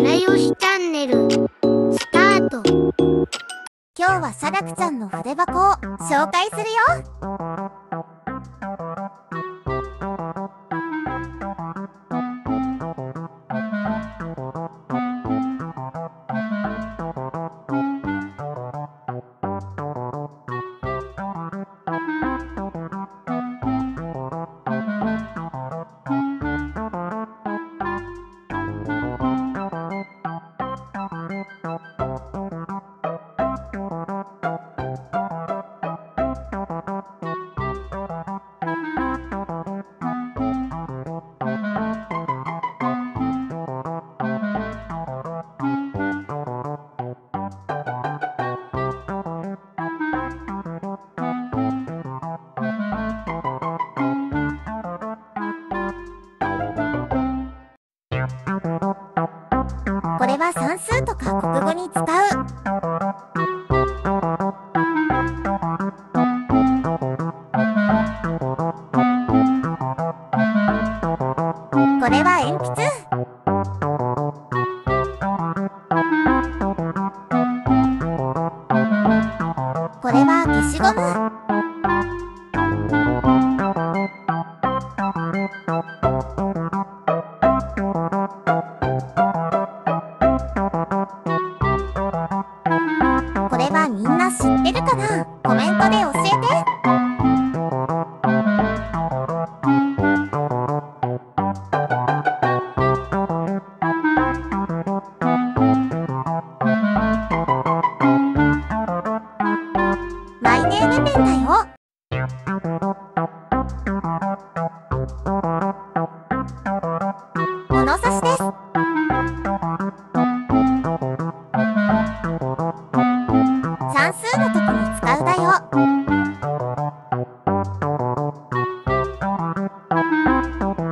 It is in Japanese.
よしチャンネルスタート。 今日はさらくちゃんの筆箱を紹介するよ。これは算数とか国語に使う。これは鉛筆。これは消しゴム。これはみんな知ってるかな？コメントで教えて。マイネームペンだよ。物差しです。算数の時に使うだよ。